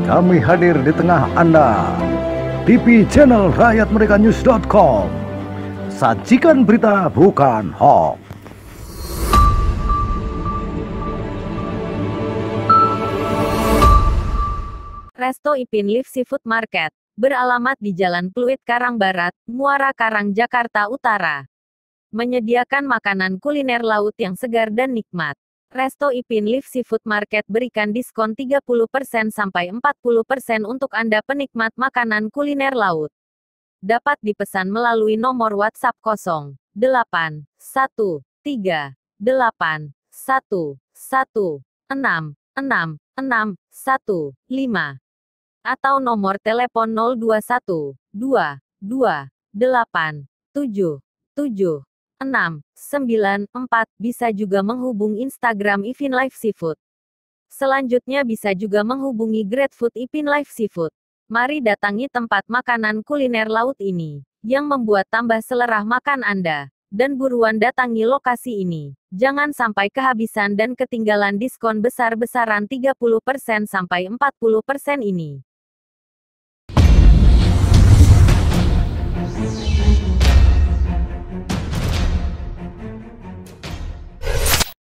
Kami hadir di tengah Anda. TV channel rakyatmerekanews.com. Sajikan berita bukan hoax. Resto Ipin Live Seafood Market, beralamat di Jalan Pluit Karang Barat, Muara Karang, Jakarta Utara. Menyediakan makanan kuliner laut yang segar dan nikmat. Resto Ipin Live Seafood Market berikan diskon 30% sampai 40% untuk Anda penikmat makanan kuliner laut. Dapat dipesan melalui nomor WhatsApp 0813 8 1 1 6 6 6 1 5 atau nomor telepon 021 2 2 8 7 7 6 9 4. Bisa juga menghubungi Instagram Ipin Live Seafood. Selanjutnya bisa juga menghubungi GrabFood Ipin Live Seafood. Mari datangi tempat makanan kuliner laut ini, yang membuat tambah selera makan Anda. Dan buruan datangi lokasi ini. Jangan sampai kehabisan dan ketinggalan diskon besar-besaran 30% sampai 40% ini.